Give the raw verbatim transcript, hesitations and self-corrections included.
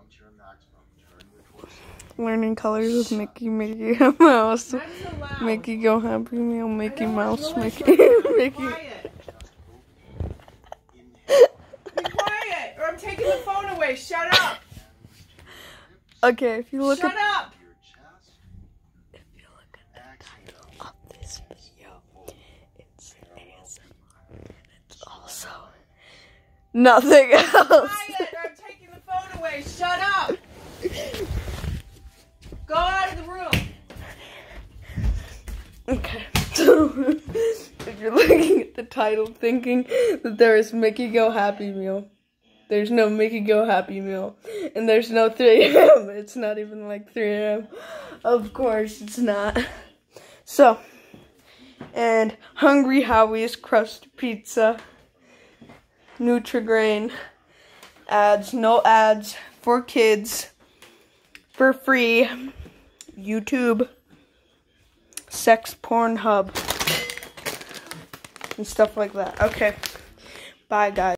Learning colors with Mickey, Mickey Mouse. Mickey go happy meal, Mickey Mouse, Mickey, Mickey. Be quiet, or I'm taking the phone away. Shut up. Okay, if you look Shut at up. if you look at the title of this video, it's A S M R, and it's also nothing else. Be quiet, or I'm taking the phone away. Shut up. Go out of the room. Okay, so if you're looking at the title thinking that there is Mickey Go Happy Meal, there's no Mickey Go Happy Meal, and there's no three A M It's not even like three A M Of course it's not. So, and Hungry Howie's Crust Pizza, Nutri-Grain, ads, no ads, for kids, for free, YouTube, Sex Porn Hub, and stuff like that. Okay, bye guys.